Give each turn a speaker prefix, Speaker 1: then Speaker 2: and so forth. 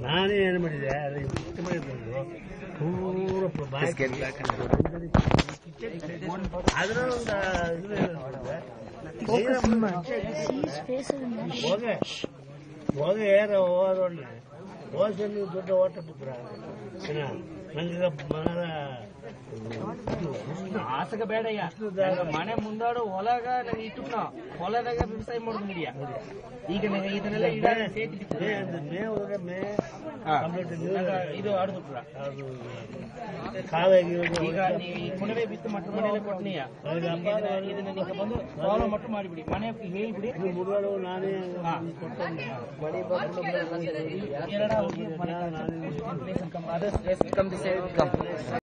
Speaker 1: ನಾನೇ ಏನು ಮಾಡಿದೆ ಅದು ಇಷ್ಟು ಮಾಡಿದ್ದು ಪೂರ ಅದರ ಹೋಗಿ ಏರ ಹೋದೊಳ್ಳೆ ಹೋದ ನೀವು ದೊಡ್ಡ ಓಟ ಬಿಟ್ರ ನಂಗೆ ಮನದ
Speaker 2: ಆಸಗ ಬೇಡಯ್ಯ ಮನೆ ಮುಂದಾಡು ಹೊಲಗ ನಂಗೆ ಇಟ್ಟು ಹೊಲದಾಗ ವ್ಯವಸಾಯ ಮಾಡೋದು ಮುಡಿಯ ಈಗ ಇದನ್ನೆಲ್ಲ ಇದು ಆಡುದು ಕೂಡ ಈಗ ಈ ಕುಣವೆ ಬಿತ್ತು ಮಟ್ಟ ಮನೆಯಲ್ಲ ಕೊಟ್ಟನಿಯ ಇದನ್ನ ನಿಂಗೆ ಬಂದು ಫಾಲೋ ಮಟ್ಟು ಮಾಡಿಬಿಡಿ ಮನೆ ಹೇಳಿಬಿಡಿ
Speaker 1: ನಾನೇ
Speaker 2: ಎರಡು